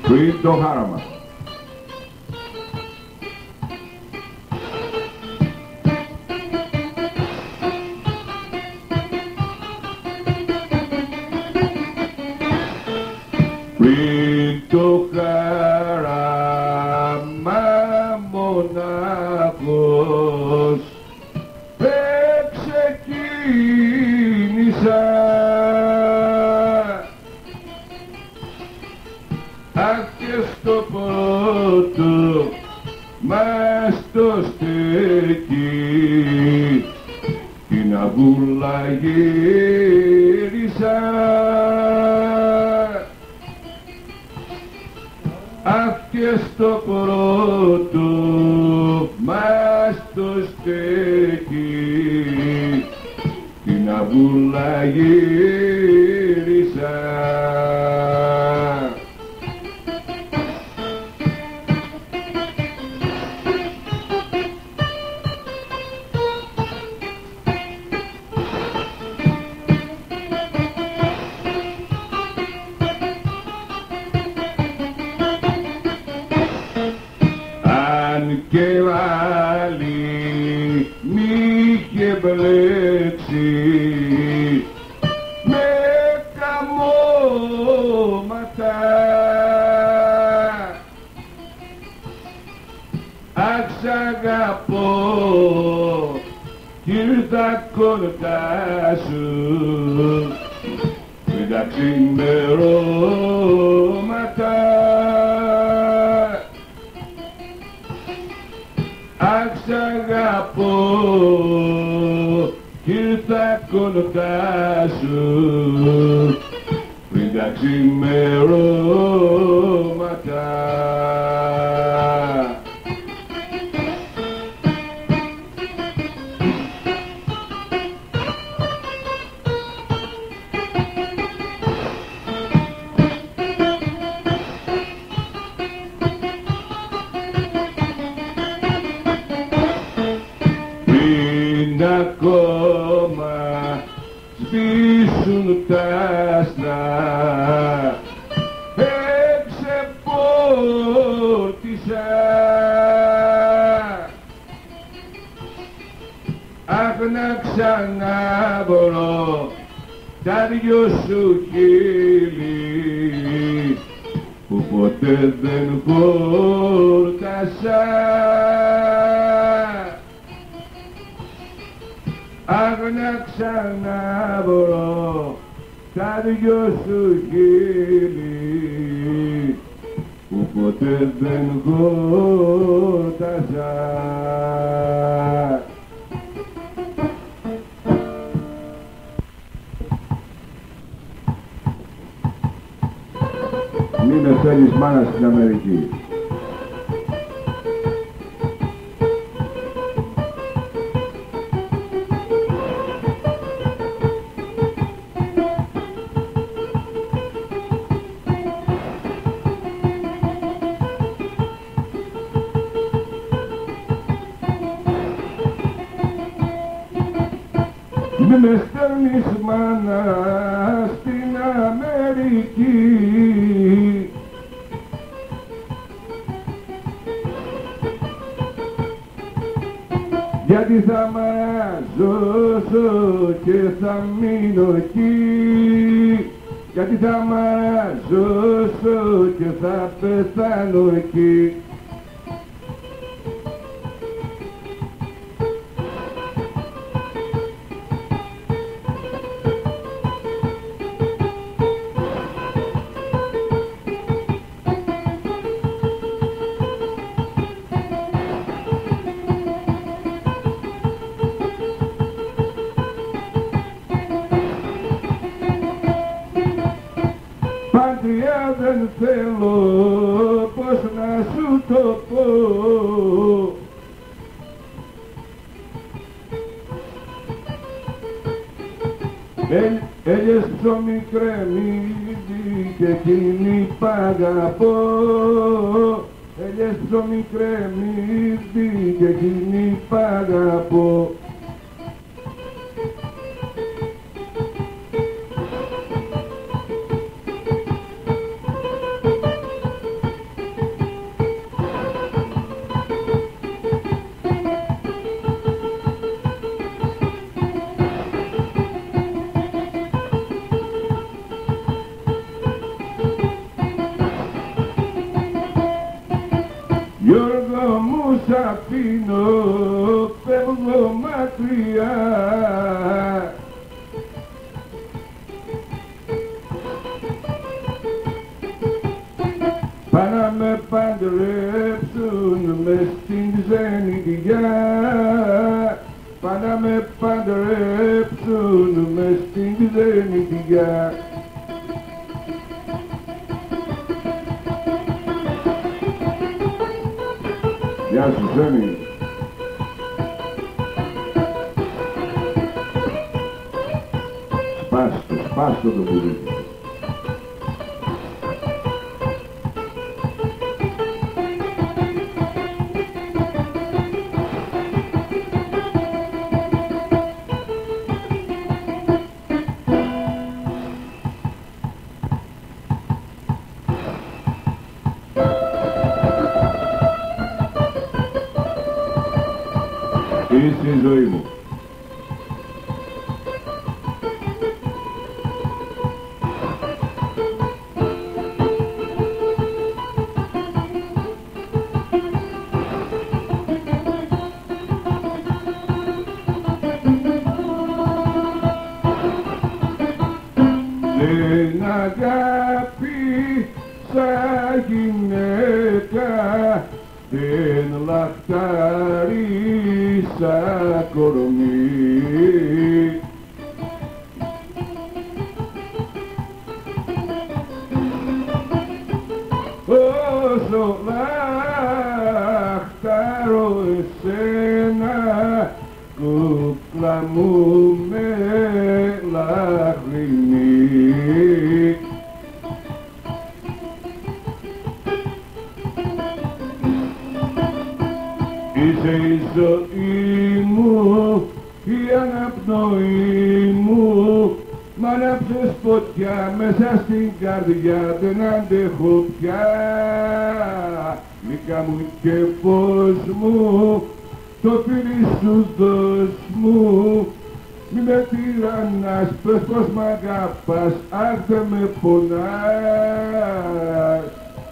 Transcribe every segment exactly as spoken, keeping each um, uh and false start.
πριν το χάραμα. Πριν το χάραμα μονάχος δεν ξεκίνησα, αχ και στο πρώτο μας το στέκει την αβούλα γύρισα, αχ και στο πρώτο μας το στέκει την αβούλα γύρισα. Και άλλη μη είχε μπλέξει με καμώματα, αχ σ' αγαπώ κι ήρθα κοντά σου με τα ξημερώματα, αχ σ' αγαπώ κι ήρθα κοντά σου πριν τα ξημερώματα. Ακόμα σβήσουν τα άστρα εξεπόρτισα, αχ να ξαναβρω τα δυο σου χείλη που ποτέ δεν χόρτασα, αχ να ξαναβρω τα δυο σου χείλη που ποτέ δεν χόρτασα. Μη με θέλεις μάνα στην Αμερική. Μη με στέλνεις μάνα στην Αμερική, γιατί θα μαζώσω και θα μείνω εκεί, γιατί θα μαζώσω και θα πεθάνω εκεί. Παντριά δεν θέλω, πώς να σου το πω, Έλειες ψωμί κρεμμύδι και εκείνη π' αγαπώ, Έλειες ψωμί κρεμμύδι και εκείνη π' αγαπώ. αφήνω, φεύγω μακριά. Πάνε να με παντρέψουν μες στην ξενιτιά. Πάνε να με παντρέψουν μες στην ξενιτιά. Γεια σου Σέμι. Σπάστο, σπάστο το πουλί. Είσαι η ζωή μου. Την αγάπη σαν γυναίκα, την λαχτάρισα κορμί. Όσο λαχτάρω εσένα, κούκλα μου με λαχρινή. Είσαι η ζωή μου, η αναπνοή μου, μ' άναψες φωτιά μέσα στην καρδιά, δεν αντέχω πια. Λύκα μου και φως μου, το φίλι σου δώσ' μου, μη με τυραννάς, πες πως μ' αγαπάς, αχ δεν με πονάς.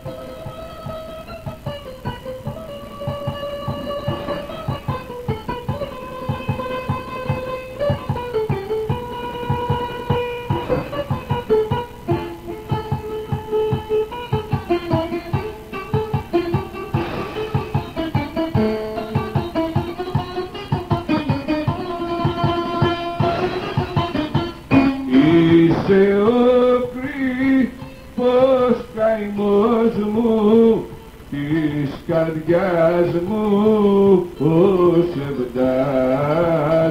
Είσαι ο κρυφός καημός μου, της καρδιάς μου ο Σεβδάς.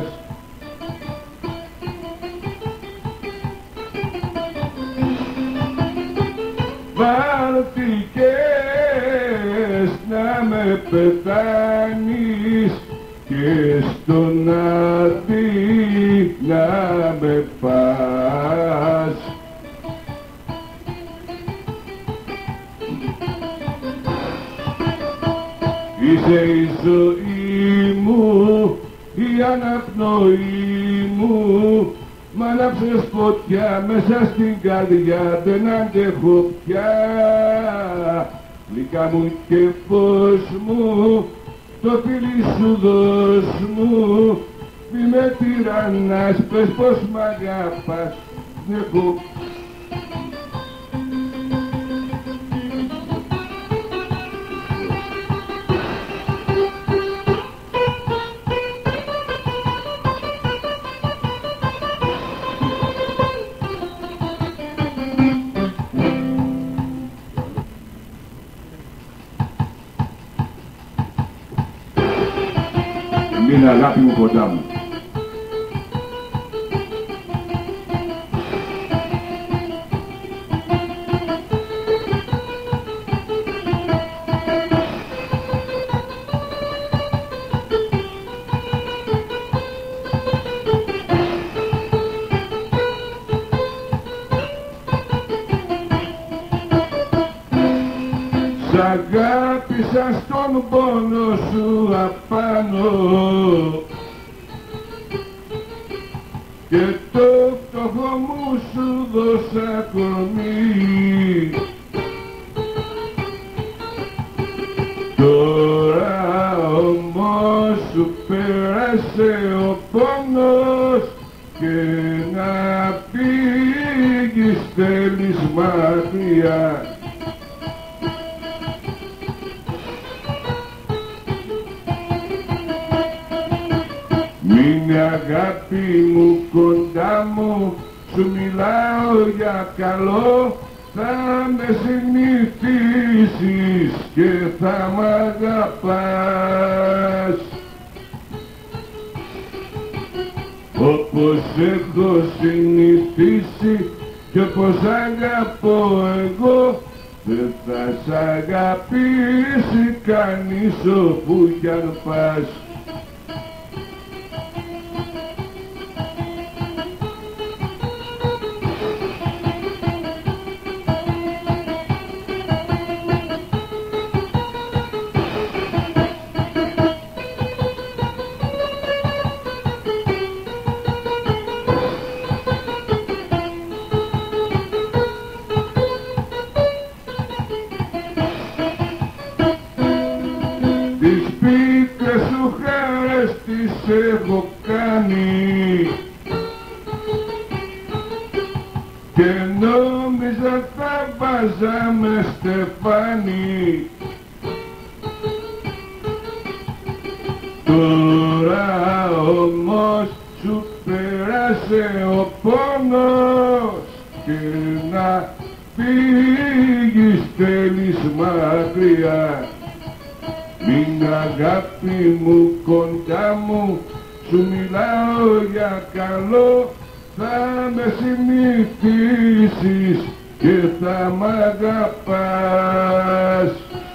Βάλθηκες να με πεθάνεις και στον άδει να με πας. Είσαι η ζωή μου, η αναπνοή μου, μ' άναψες φωτιά μέσα στην καρδιά, δεν αντέχω πια. Γλυκά μου και φως μου, το φίλι σου δώσ' μου, μη με τυραννάς, πες πως μ' αγαπάς, έχω. Είναι αγάπη μου κοντά μου. Σ' αγάπησα στον πόνο σου απάνω και το φτωχό μου σου δώσα κορμί. Τώρα ο όμως σου πέρασε ο πόνος και να φύγεις θέλεις μακριά. Μείνε αγάπη μου κοντά μου, σου μιλάω για καλό, θα με συνηθίσεις και θα μ' αγαπάς. Όπως έχω συνηθίσει και όπως αγαπώ εγώ, δεν θα σ' αγαπήσει κανείς όπου κι αν πας. Τις πίκρες σου χάρες τις έχω κάνει και νόμιζα θα βάζαμε στεφάνι. Τώρα όμως σου πέρασε ο πόνος και να φύγεις θέλεις μακριά. Μην αγάπη μου κοντά μου, σου μιλάω για καλό, θα με συνηθίσεις και θα μ' αγαπάς.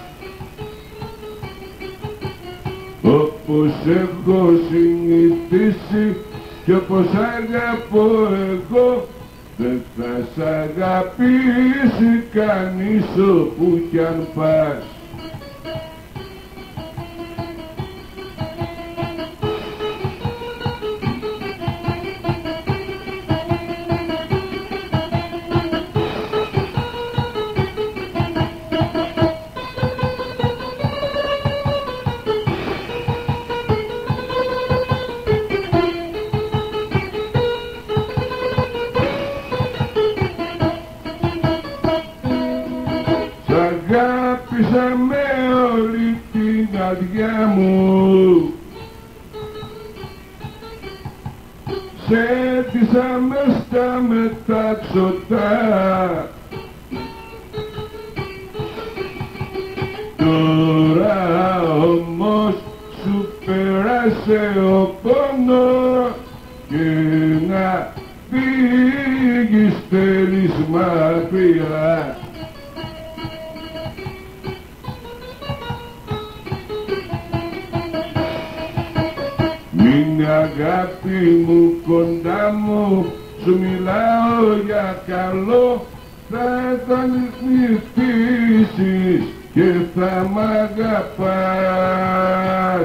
Όπως έχω συνηθίσει και όπως αγαπώ εγώ, δεν θα σ' αγαπήσει κανείς όπου κι αν πας. Αγάπησα με όλη την καρδιά μου, σε έτησα μες στα μετάξωτα. Τώρα όμως σου πέρασε ο πόνος και να φύγεις θέλεις μακριά. Μείνε αγάπη μου κοντά μου, σου μιλάω για καλό, θα τα συνηθίσεις και θα μ' αγαπάς.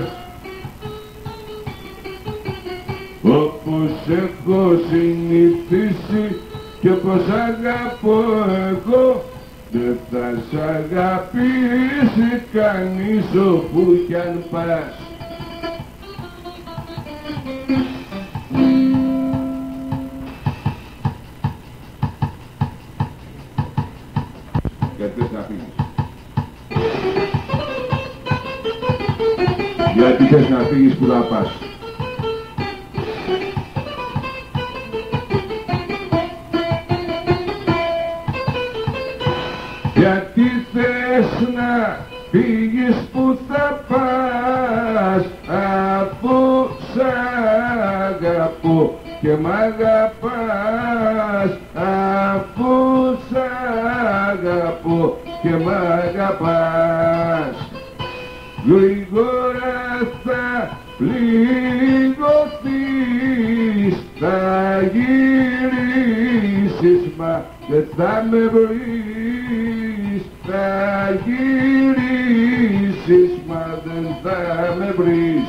Όπως έχω συνηθίσει και όπως αγαπώ εγώ, δεν θα σ' αγαπήσει κανείς όπου κι αν πας. Γιατί θες να φύγεις? Γιατί θες να φύγεις, που θα πας? Γιατί θες να φύγεις, που θα πας, αφού σ' αγαπώ και μ' αγαπάς, αφού σ' αγαπώ και μ' αγαπάς. Γρήγορα θα πληγωθείς, θα γυρίσεις μα δεν θα με βρεις, θα γυρίσεις μα δεν θα με βρεις.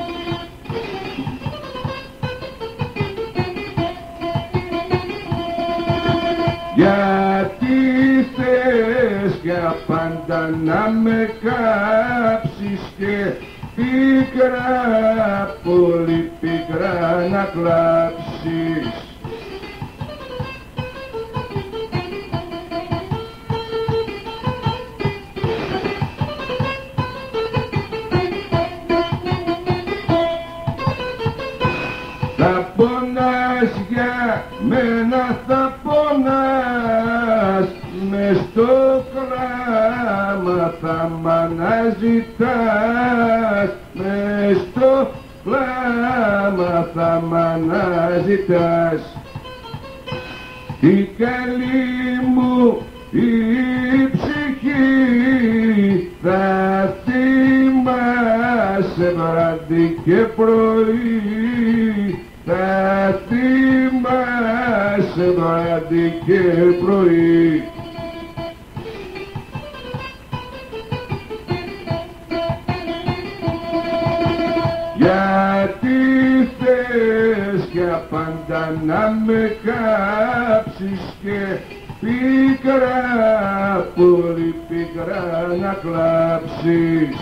Γιατί θες για πάντα να με κάψεις και πίκρα, πολύ πίκρα να κλάψεις. Θα πονάς για μένα, θα πονάς, μες στο κλάμα θα μ' αναζητάς, μες στο κλάμα θα μ' αναζητάς. Η καλή μου η ψυχή θα θυμάσαι βράδυ και πρωί, θα θυμάσαι βράδυ και πρωί. Γιατί θες για πάντα να με κάψεις και πίκρα, πολύ πίκρα να κλάψεις.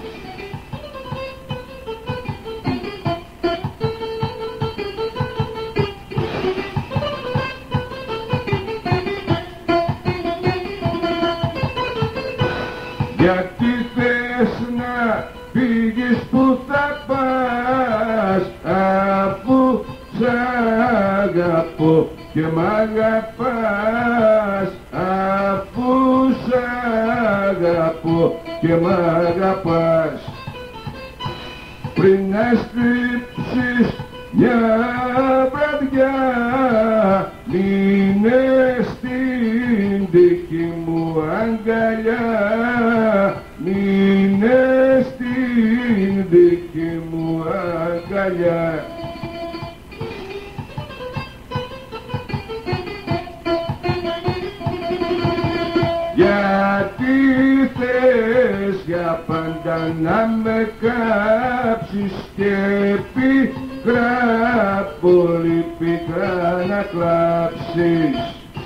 Γιατί θες να φύγεις, που θα πας, αφού σ' αγαπώ και μ' αγαπάς, αφού σ' αγαπώ και μ' αγαπάς. Πριν να στρίψεις μια βραδιά, μείνε στην δική μου αγκαλιά, μείνε στην δική μου αγκαλιά. Γιατί θες για πάντα να με κάψεις και πικρά, πολύ πικρά να κλάψεις.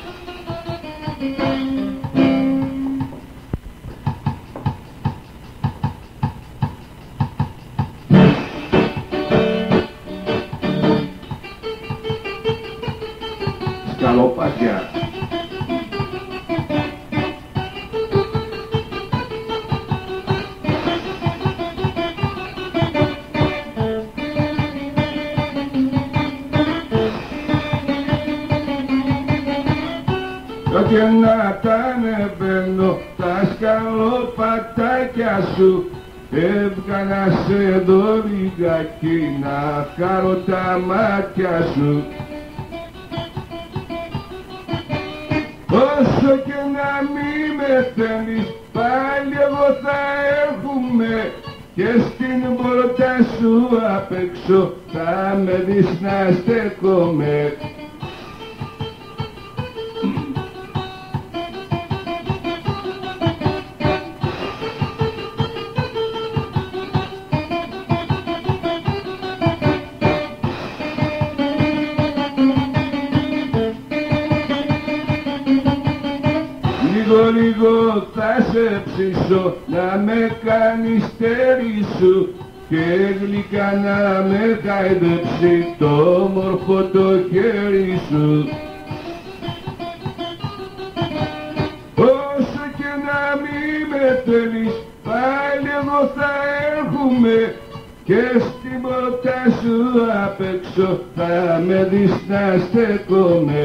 Σκαλοπάτια. Και να τα ανεβαίνω τα σκαλοπατάκια σου, έβγανα σε δω λιγάκι να χαρώ τα μάτια σου. Όσο και να μη με θέλεις, πάλι εγώ θα έρχομαι και στην πόρτα σου απ' έξω θα με δεις να στέκομαι. Λίγο λίγο θα σε ψήσω να με κάνεις τέρι σου και γλυκά να με χαϊδέψει το όμορφο το χέρι σου. Όσο και να μη με θέλεις, πάλι εγώ θα έρχομαι και στην πόρτα σου απ' έξω θα με δεις να στέκομαι.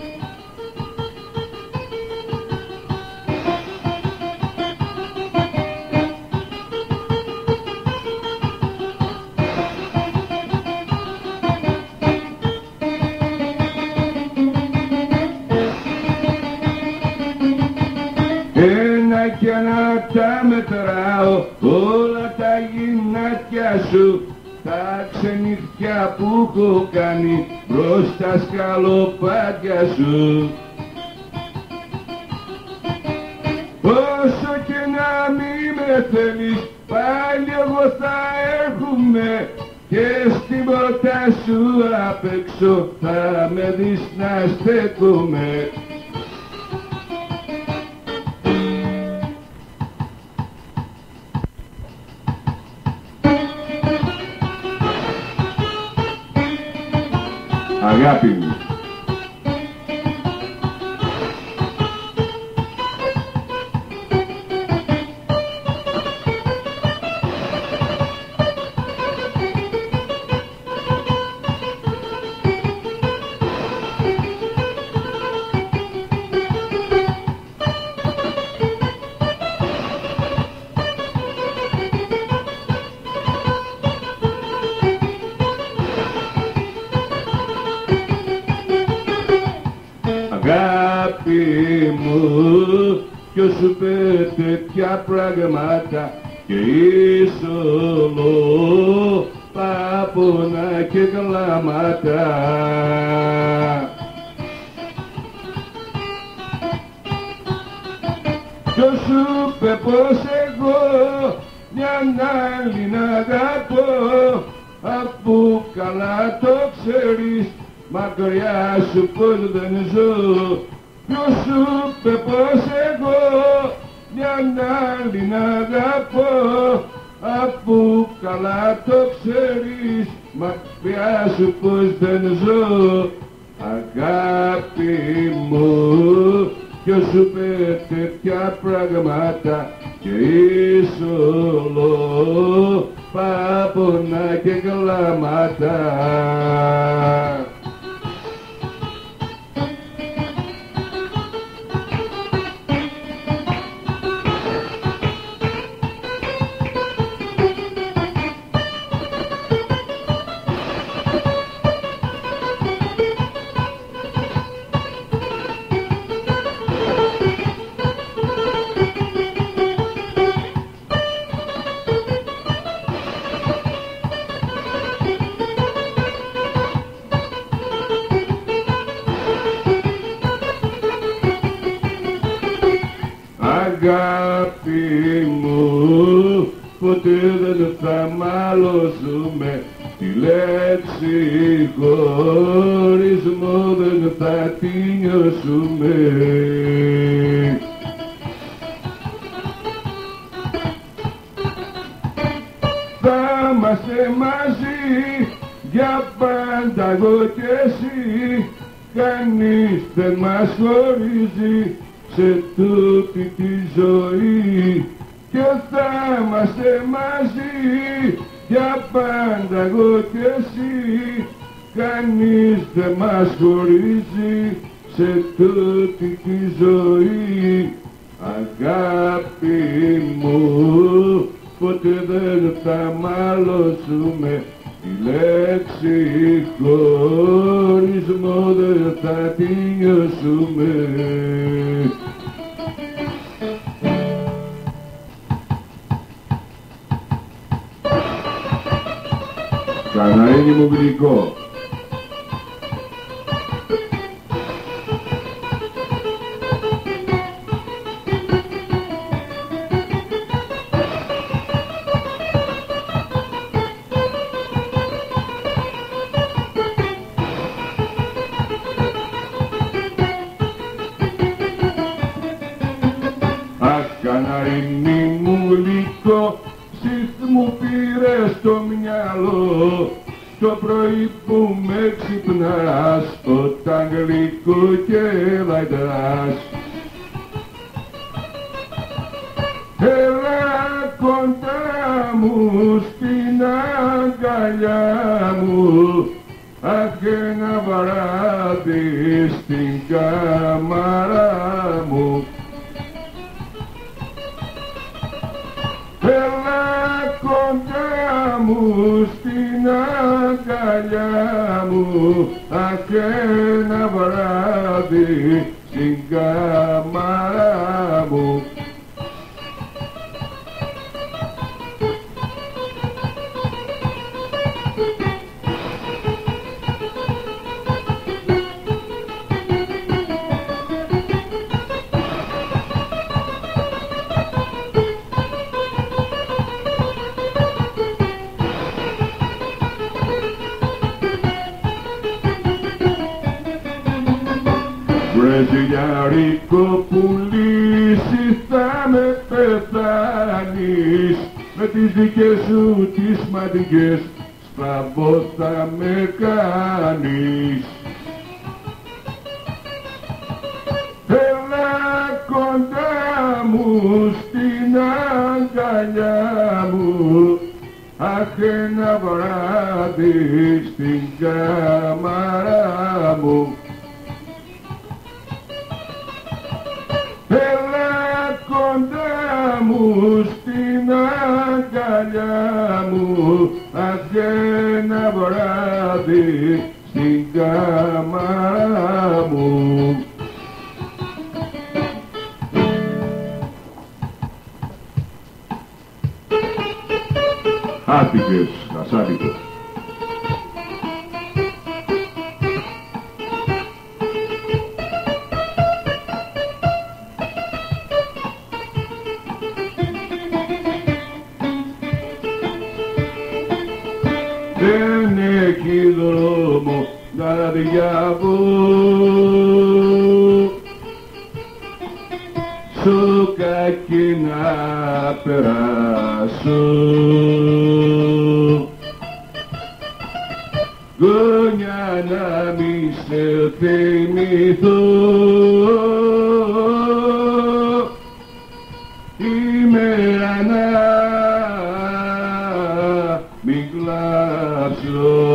Ένα κι ένα τα μετράω όλα τα γυνάτια σου, τα ξενύχια που έχω κάνει προς τα σκαλοπάτια σου. Όσο και να μη με θέλεις, πάλι εγώ θα έρχομαι και στην πόρτα σου απ' έξω θα με δεις να στέκομαι. αγάπη μου. Αγάπη μου, ποιος σου είπε τέτοια πράγματα και είσαι όλο πάπωνα και κλάματα. Ποιος σου είπε πως εγώ μιαν άλλη να αγαπώ, αφού καλά το ξέρεις μακριά σου πως δεν ζω. Ποιος σου είπε πως εγώ μιαν άλλη να αγαπώ, αφού καλά το ξέρεις μακριά σου πως δεν ζω. Αγάπη μου, ποιος σου είπε τέτοια πράγματα και είσαι όλο πάπωνα και κλάματα. Αγάπη μου, ποτέ δεν θα μαλώσουμε, τη λέξη χωρισμό δεν θα τη νιώσουμε. Θα είμαστε μαζί για πάντα εγώ και εσύ, κανείς δεν μας χωρίζει σε τούτη τη ζωή, και θα είμαστε μαζί για πάντα εγώ και εσύ, κανείς δεν μας χωρίζει σε τούτη τη ζωή. Αγάπη μου, ποτέ δεν θα μαλώσουμε, τη λέξη χωρισμό δεν θα τη νιώσουμε. Καναρίνι μου γλυκό. Αχ, καναρίνι μου γλυκό, συστ μου πήρε στο μυαλό το πρωί που με ξυπνάς, όταν γλυκό και λαϊδράς. Έλα κοντά μου στην αγκαλιά μου, αχ, ένα βράδυ στην κάμαρα μου. Έλα κοντά μου στην αγκαλιά μου, αχ, ένα βράδυ στην κάμαρα μου. Βραζιλιάρικο πουλί, θα με πεθάνεις με τις δικές σου τις μαντικές σταυρό θα με κάνεις. Έλα κοντά μου στην αγκαλιά μου, αχ ένα βράδυ στην κάμαρα μου. Έλα κοντά μου στην αγκαλιά μου, αχ ένα βράδυ στην κάμαρα μου. Άτικες, ασάτικες. Δεν έχει δρόμο να διαβώ, σου κακή να περάσω. Γόνια να μη σε θυμηθώ, ημέρα να μην κλάψω.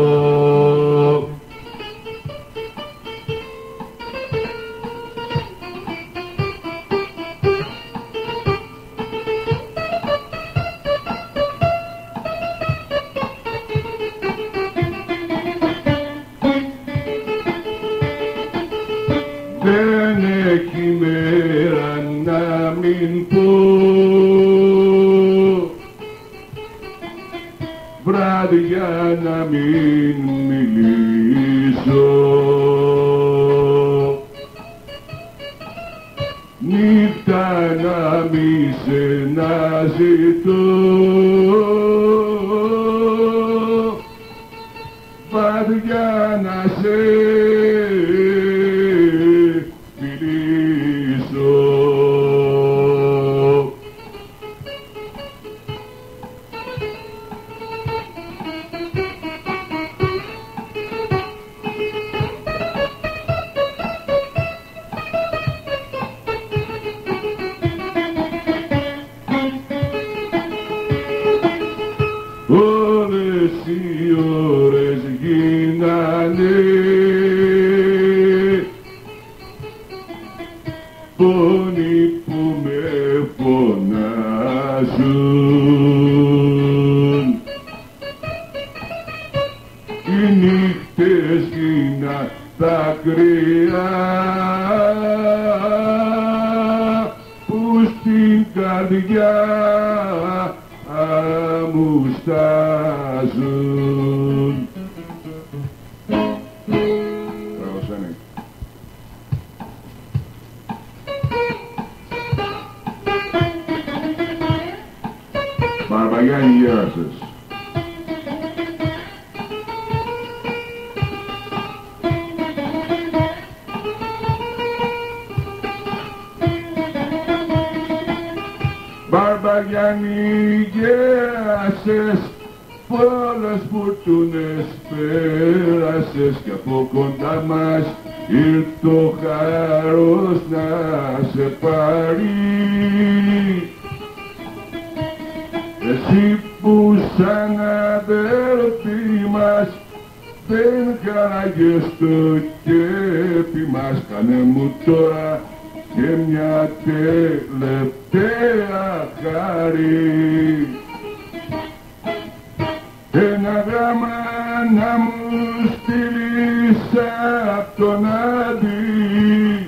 Δεν έχει μέρα να μην πω, βράδια να μην μιλήσω, νύχτα να μη σε να ζητώ, βαδιά να σε όλες οι ώρες γίνανε πόνοι που με φωνάζουν, οι νύχτες γίναν δάκρυα που στην καρδιά μου στάζουν. Μπαρμπαγιάννη, γέρασες. Μπαρμπαγιάννη, γέρασες, πολλές φουρτούνες πέρασες κι από κοντά μας ήρθε ο χαρός να σε πάρει. Εσύ που σαν αδέρφη μας δεν χαράγες το κέφι μας, κάνε μου τώρα και μια τελευταία χάρη. Ένα γράμμα να μου στείλεις απ' τον Άδη,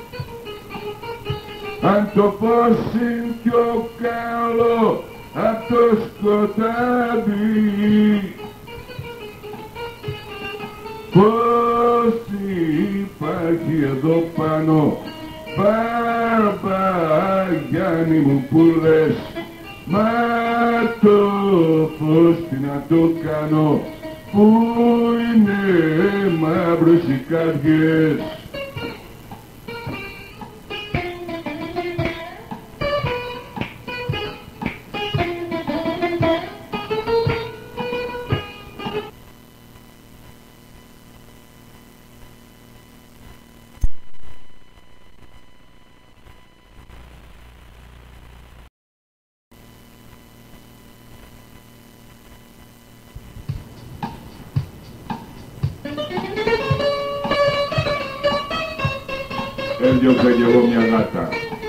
αν το φως είναι πιο καλό απ' το σκοτάδι. Πώς υπάρχει εδώ πάνω, Μπαρμπαγιάννη μου που λες, μα το φως τι να το κάνω, που είναι μαύρες οι καρδιές. διώξα κι εγώ μια γάτα.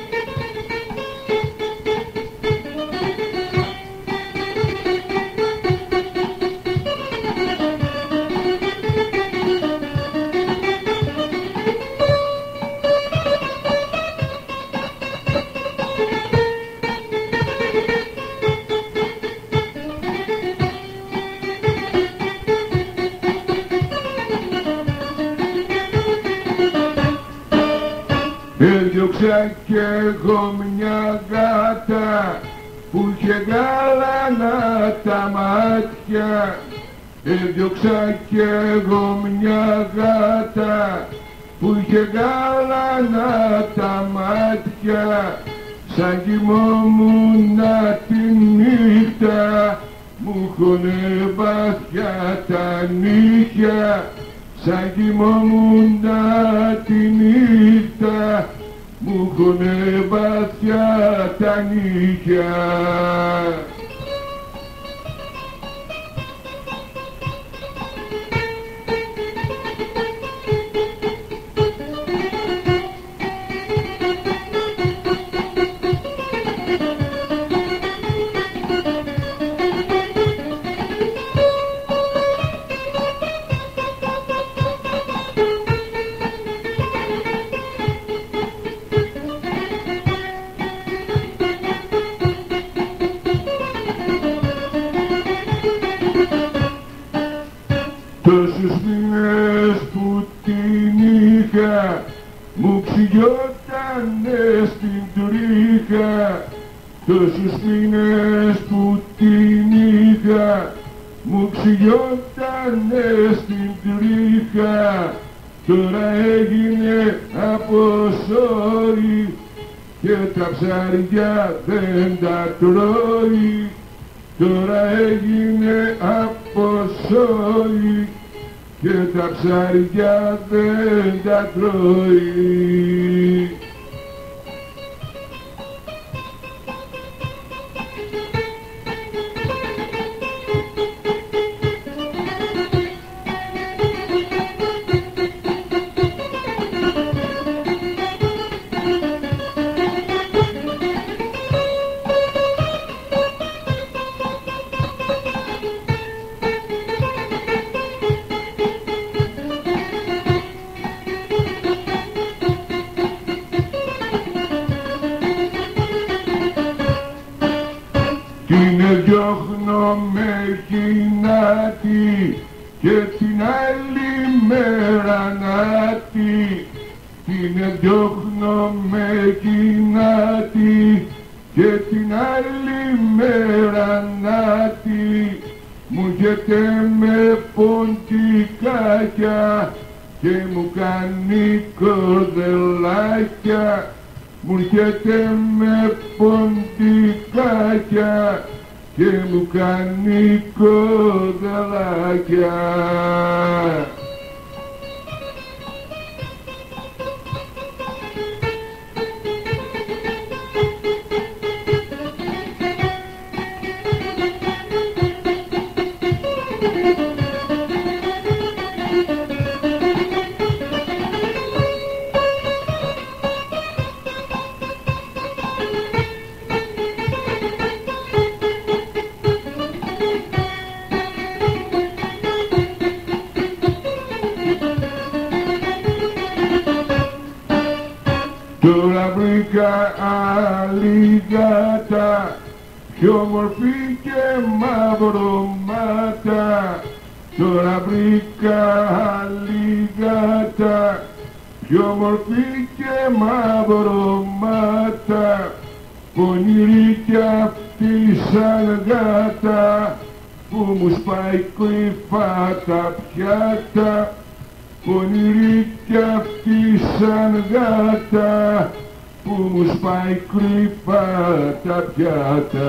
Έδιωξα κι εγώ μια γάτα που είχε γάλανα τα μάτια. Έδιωξα κι εγώ μια γάτα που είχε γάλανα τα μάτια. Σαν κοιμόμουνα τη νύχτα μου χωνε βαθιά τα νύχια. Σαν κοιμόμουνα τη νύχτα μου χωνε βαθιά τα νύχια. Τόσους μήνες που την είχα μου ξυγιότανε στην τρίχα. Τόσους μήνες που την είχα μου ξυγιότανε στην τρίχα. Τώρα έγινε από σόι και τα ψάρια δεν τα τρώει. Τώρα έγινε από σόι και τα ψάρια δεν τα τρώει. Την διώχνω με κοινάτη και την άλλη μέρα νάτη. Την διώχνω με κοινάτη και την άλλη μέρα νάτη. Μου γεται με ποντικάκια και μου κάνει κορδελάκια. Μου έρχεται με ποντικάκια και μου κάνει κορδελάκια. Τώρα βρήκα άλλη γάτα, πιο όμορφη και μαυρομάτα. Τώρα βρήκα άλλη γάτα, πιο όμορφη και μαυρομάτα. Πονηρή κι αυτή σαν γάτα, που μου σπάει κρυφά τα πιάτα. Πονηρή κι αυτή σαν γάτα, που μου σπάει κρυφά τα πιάτα.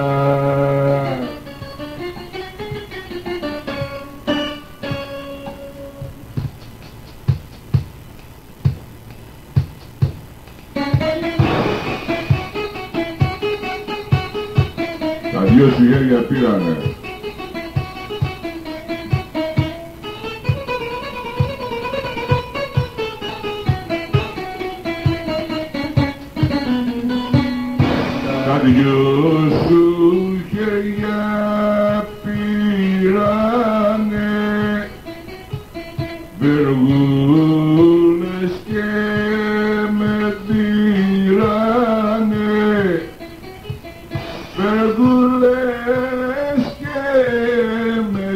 Τα δυο σου χέρια πήρανε. δυο σου χέρια πήρανε βεργούλες και με δίρανε, βεργούλες και με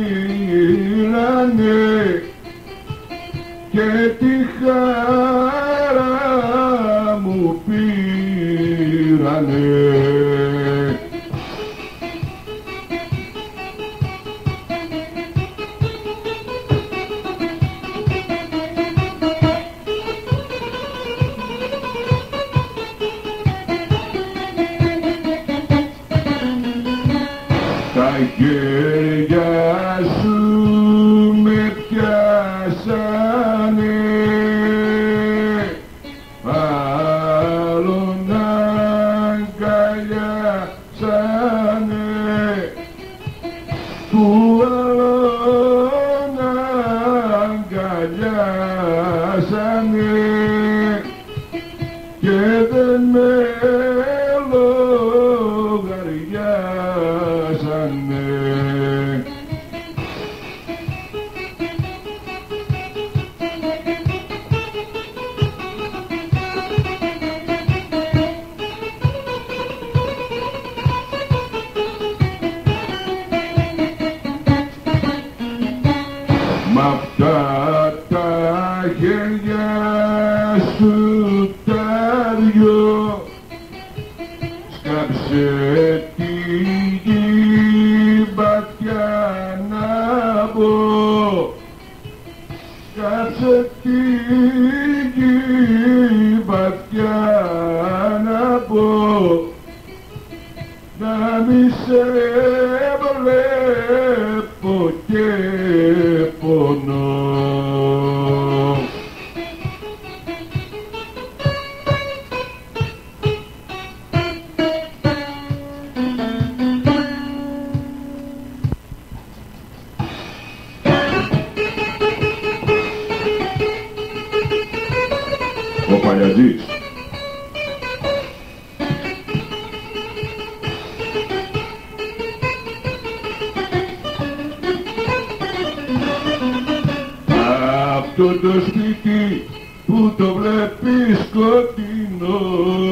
δίρανε και τη χαρά μου πήρανε. Τα χέρια σου με πιάσανε, άλλον αγκαλιάσανε, του άλλον αγκαλιάσανε και δεν με λογαριάσανε. Μ' αυτά τα χέρια σου τα δυο σκάψε τη γη βαθιά να μπω, σκάψε τη γη βαθιά να μπω, να μη σε βλέπω και πονώ. Ο Παλιατζής. Αυτό το σπίτι που το βλέπεις σκοτεινό,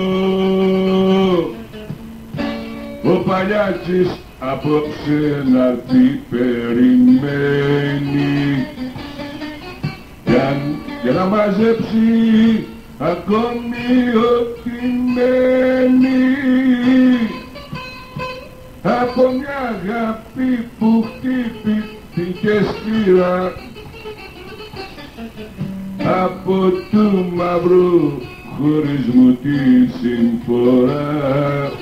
ο Παλιάτσης απόψε να'ρθεί περιμένει για, για να μαζέψει ακόμη ό,τι μένει από μια αγάπη που χτύπηκε σκληρά από του μαύρου χωρισμού τη συμφορά.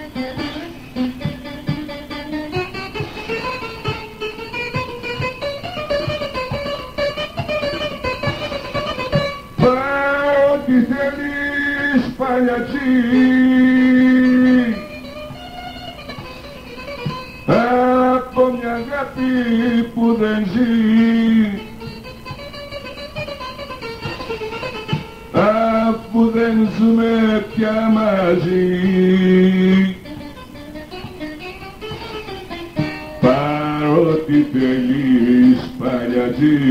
Πάω τι θέλεις Παλιατζή, από μια αγάπη που δεν ζει, αφού δεν ζούμε πια μαζί. Παρότι θέλεις Παλιατζή,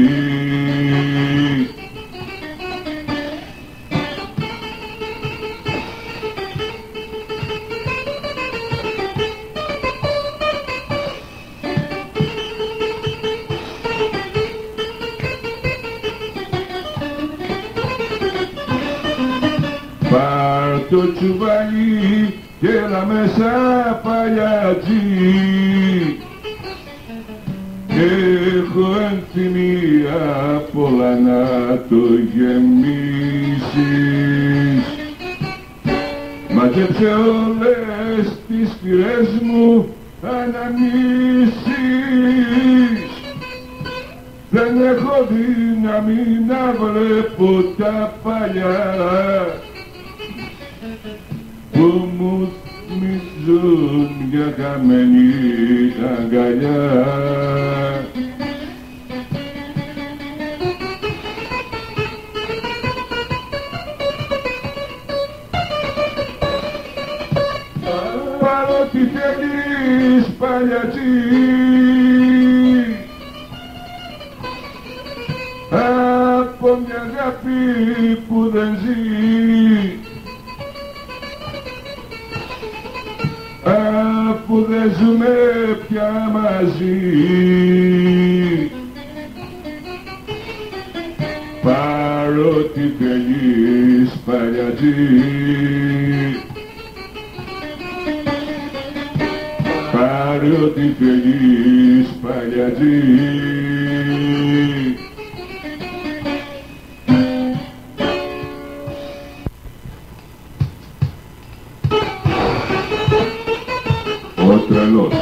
πάρ' το τσουβάλι και έλα μέσα Παλιατζή, έχω ενθυμία πολλά να το γεμίσεις. Μαζέψε όλες τις πυρές μου αναμνήσεις, δεν έχω δύναμη να βλέπω τα παλιά που μου θυμίζουν μια χαμένη αγκαλιά. θέλεις παλιατζή, από μια αγάπη που δεν ζει, αφού δεν ζούμε πια μαζί. Παρότι θέλεις παλιατζή, παρότι θέλεις παλιατζή, ο τρελός.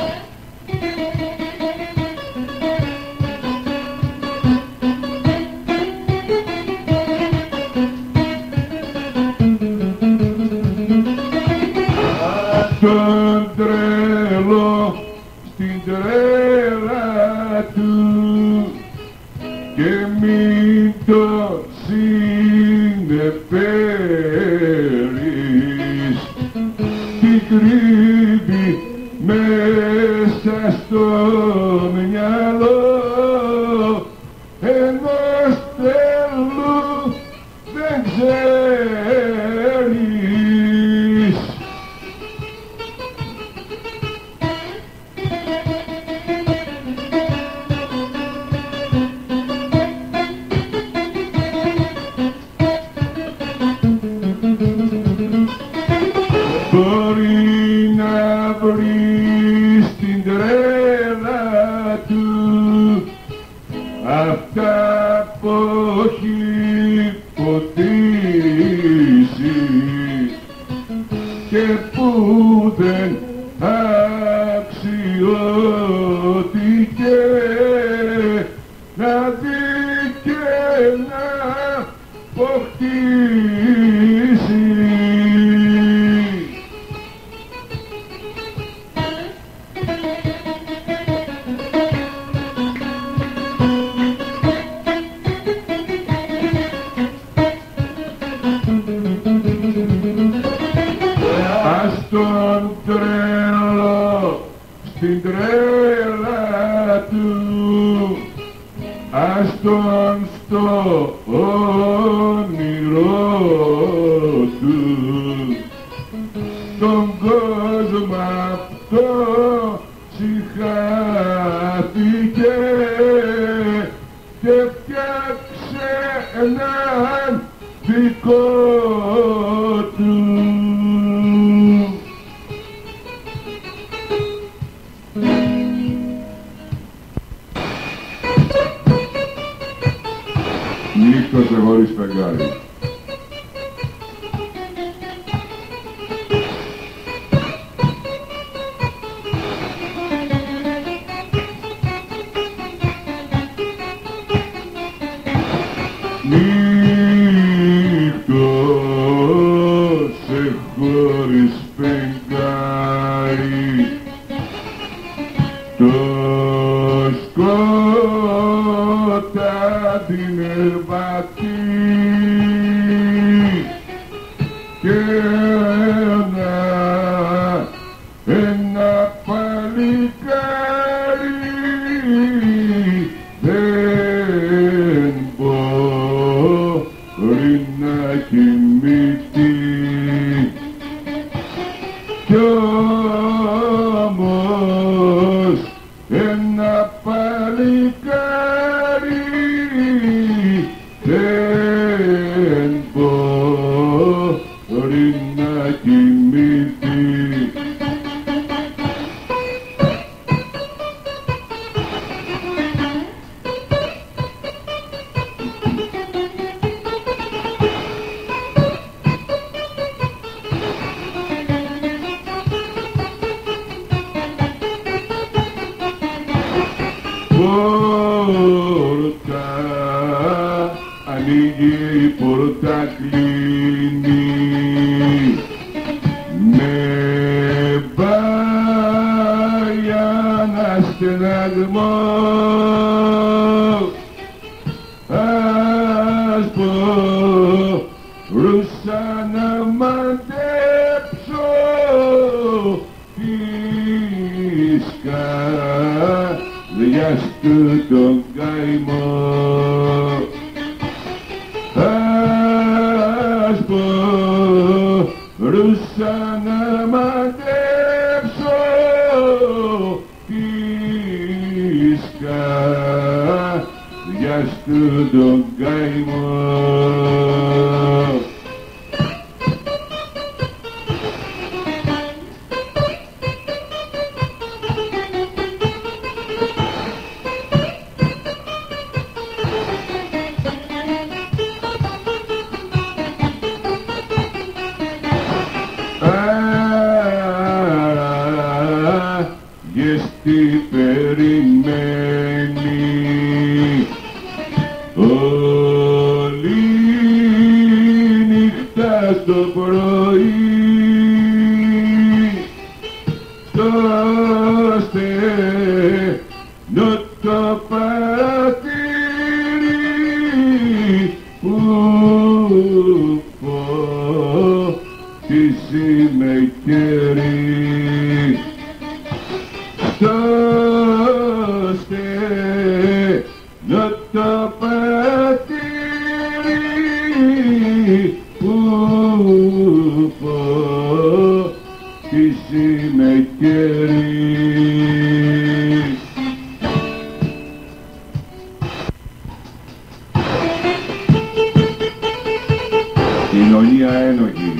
Τον τρελό στην τρέλα του και μην το συνεφέρεις, τι κρύβει μέσα στο μυαλό ενός τρελού δεν ξέρεις. Μπορεί να βρει στην τρέλα του αυτά που έχει ποτίσει και που δεν αξιώθηκε, να δει και να αποκτήσει. Ας τον τρέλο στην τρέλα του, ας τον στο όνειρό του, τον κόσμο αυτό συγχάθηκε και φτιάξε έναν δικό του. Νύχτωσε χωρίς φεγγάρι. Νύχτωσε χωρίς φεγγάρι, το σκοτάδι νερβατή και ένα, ένα παλικάρι δεν μπορεί να κοιμηθεί, κι όμως ένα παλικάρι δεν μπορεί να κοιμηθεί. Πόρτα ανοίγει, πόρτα κλείνει, με πάει ένα στεναγμό. Ας μπορούσα να μαντέψω καημό. Ας μπορούσα να μαντέψω της καρδιάς του τον καημό. Και τι περιμένει όλη νύχτα στο πρωί στο στενό το παραθύρι που φωτίζει με κερί. Στο στενό το πατήρι που φωτίζει με κερί. Κοινωνία ένοχη.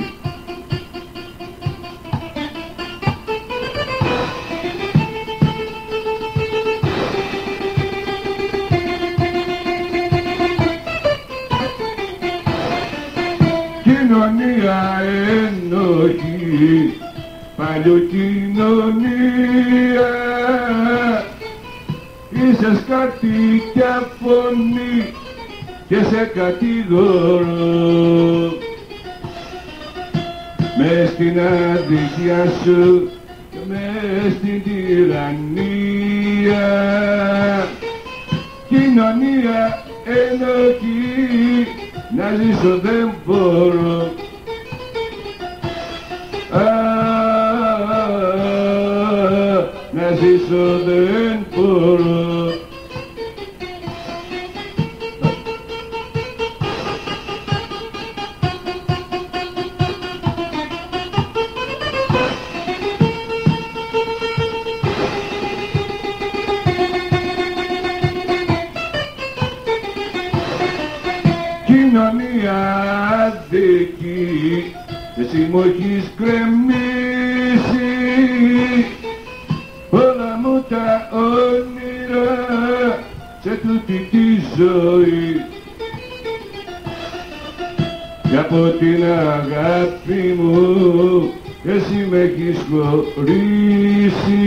Κοινωνία ένοχη, παλιοκοινωνία, είσαι σκάτι κι αφωνή και σε κατηγορώ. Μες στην αδικία σου και μες στην τυραννία, κοινωνία ένοχη, να ζήσω δεν μπορώ. Α, να ζήσω δεν μπορώ. Κοινωνία αδική, εσύ μου έχεις κρεμίσει όλα μου τα όνειρα σε τούτη τη ζωή. Και από την αγάπη μου εσύ με έχεις χωρίσει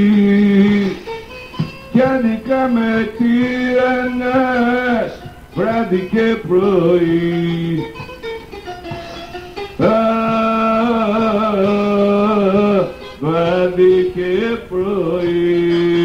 κι άδικα με τυραννάς βράδυ και πρωί. Α, βράδυ και πρωί.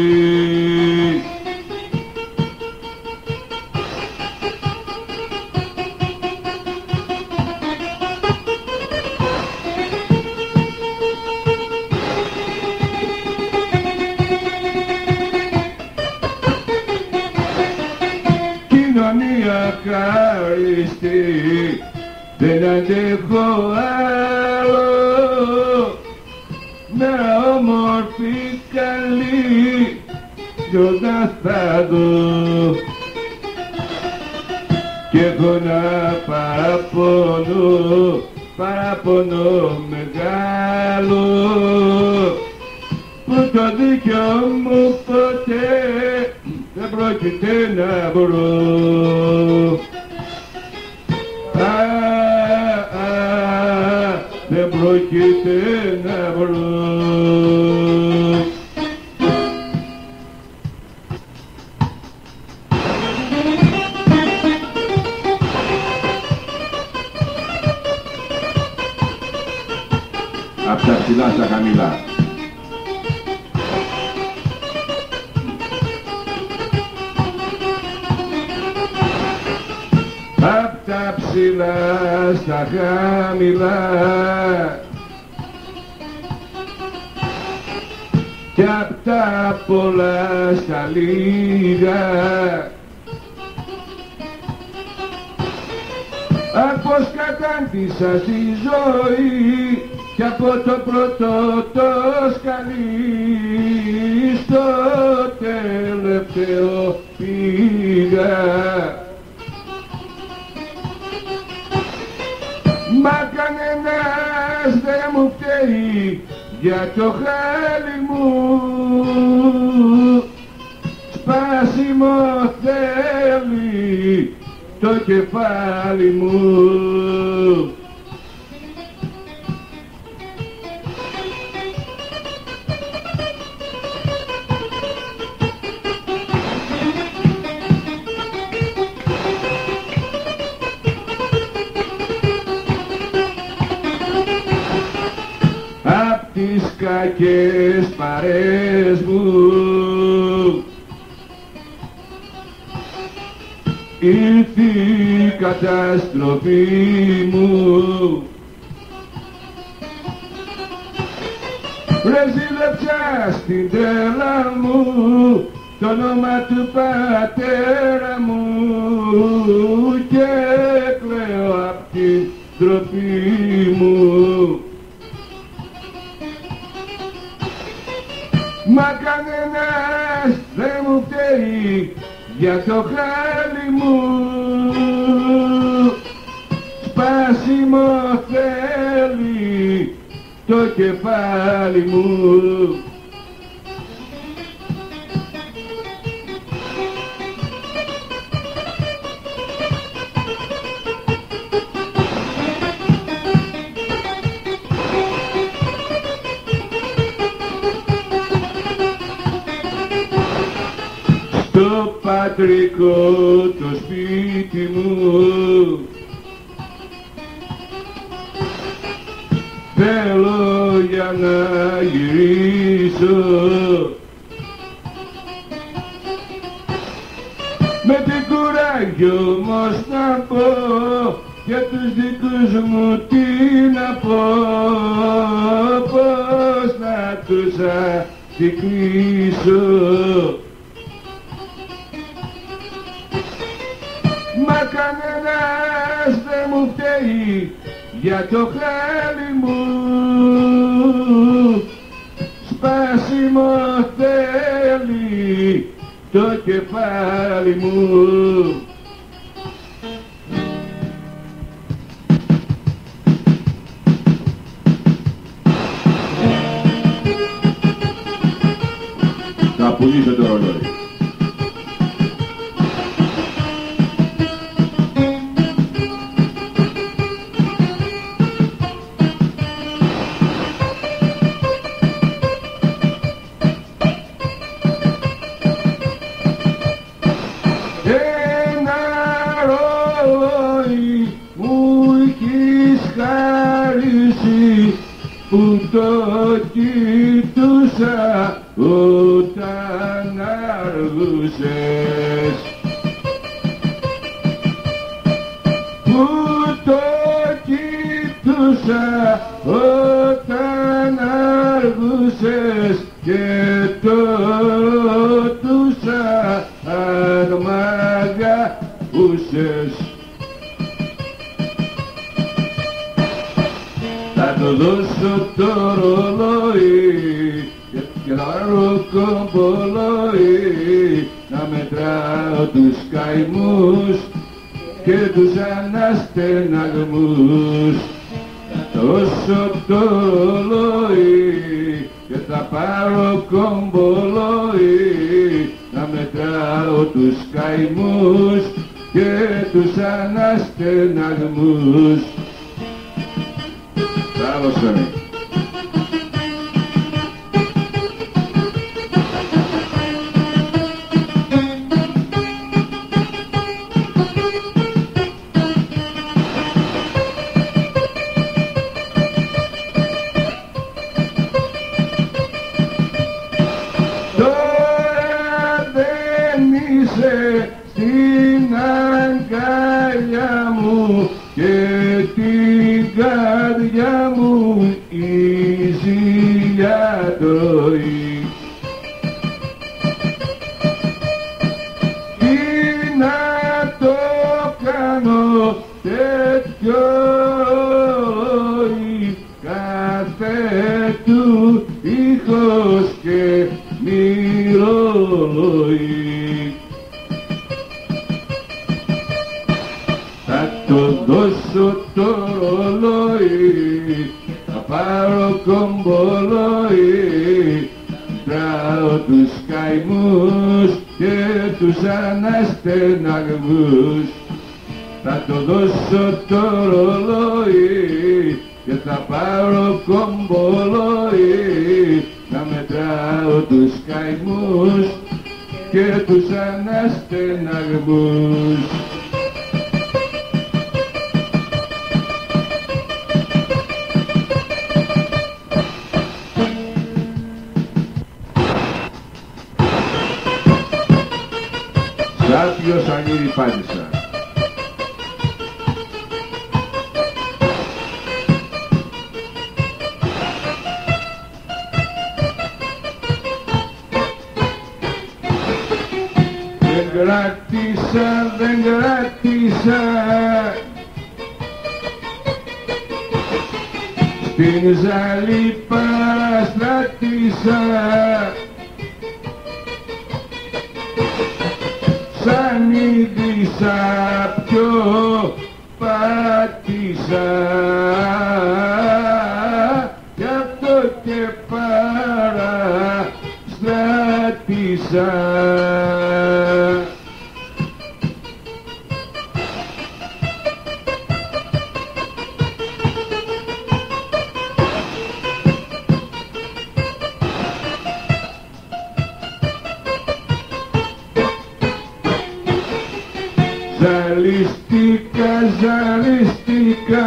Κοινωνία χαριστή, δεν αντέχω άλλο μια όμορφη καλή γιορτά θα δω κι έχω να παραπονώ, παραπονώ μεγάλο που το δίκιο μου ποτέ δεν πρόκειται να βρω. Α, α, δεν πρόκειται να βρω. Απ' τα ψηλά στα χαμηλά. Απ' τα ψηλά στα χαμηλά κι απ' τα πολλά στα λίγα αχ πως κατάντησα στη ζωή κι από το πρώτο το σκαλί στο τελευταίο πήγα. Μα κανένας δεν μου φταίει για το χάλι μου, σπάσιμο θέλει το κεφάλι μου. Απ' τις κακές παρέες μου ήρθε η καταστροφή μου. Ρεζίλεψα στην τρέλα μου το όνομα του πατέρα μου και κλαίω απ' την τροπή μου. Μα κανένας δεν μου φταίει για το χάλι μου, σπάσιμο θέλει το κεφάλι μου. Στο πατρικό το σπίτι μου θέλω για να γυρίσω, με την κουράγιο όμως να πω για τους δικούς μου τι να πω, πώς να τους αδικήσω. Μα κανένας δεν μου φταίει για το χάλι μου, σπάσιμο θέλει το κεφάλι μου. Θα πουλήσω το ρολόι. Που το κοιτούσα όταν αργούσες, που το κοιτούσα όταν αργούσες και το ρωτούσα αν μ' αγαπούσες. Θα το δώσω το ρολόι και θα πάρω κομπολόι να μετράω τους καημούς και τους αναστεναγμούς. Θα δώσω το ρολόι και θα πάρω κομπολόι να μετράω τους καημούς και τους αναστεναγμούς. Μπράβο, Σόνι. Τώρα δεν είσαι στην αγκαλιά μου και την καρδιά μου η ζήλια τρώει. Τι να το κάνω τέτοιο το δώσω το ρολόι, θα πάρω κομπολόι, τράω τους καημούς και τους αναστεναγμούς. Θα το δώσω το ρολόι και θα πάρω κομπολόι, να μετράω τους καημούς και τους αναστεναγμούς. Σάπιος ανήρη πάντησα. Δεν κράτησα, δεν κράτησα στην ζαλή παραστράτησα, σαν είδησα πιο πάτησα, γι' αυτό και παραστράτησα. Ζαλίστηκα, ζαλίστηκα,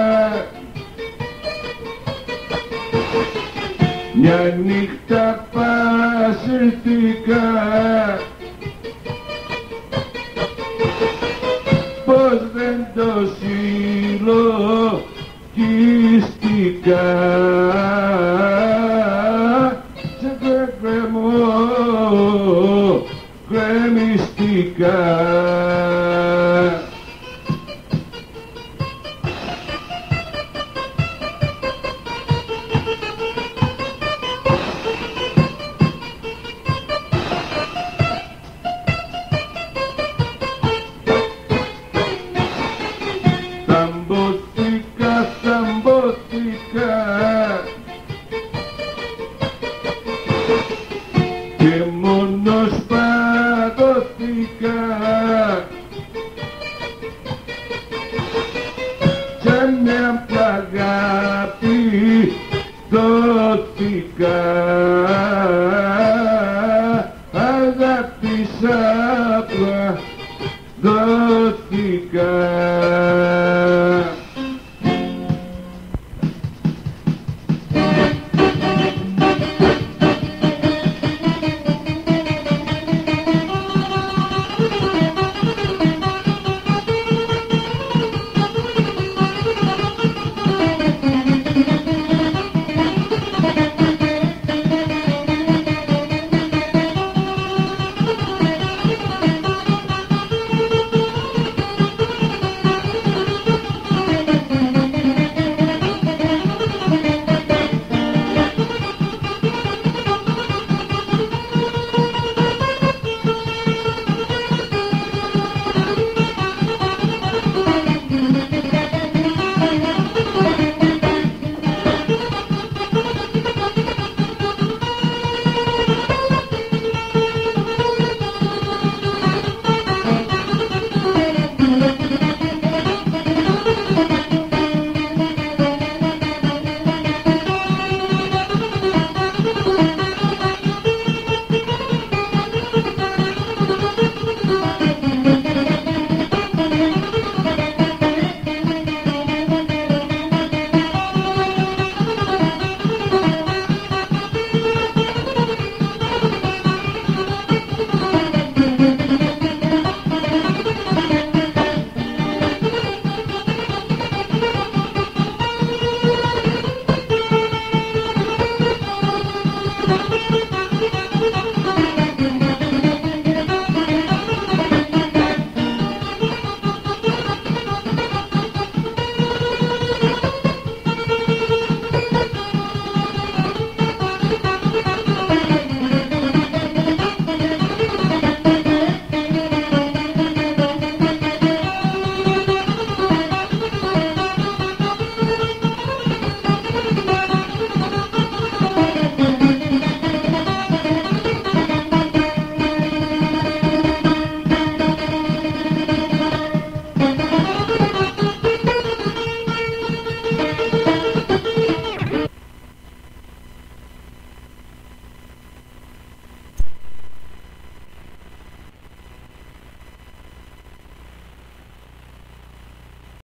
μια νύχτα παρασύρθηκα, πως δεν το συλλογίστηκα, σε κρεμό κρεμίστηκα. Θαμπόθηκα, θαμπόθηκα και μόνος παγώθηκα, σαν μια αγάπη δόθηκα, αγάπησα, δόθηκα.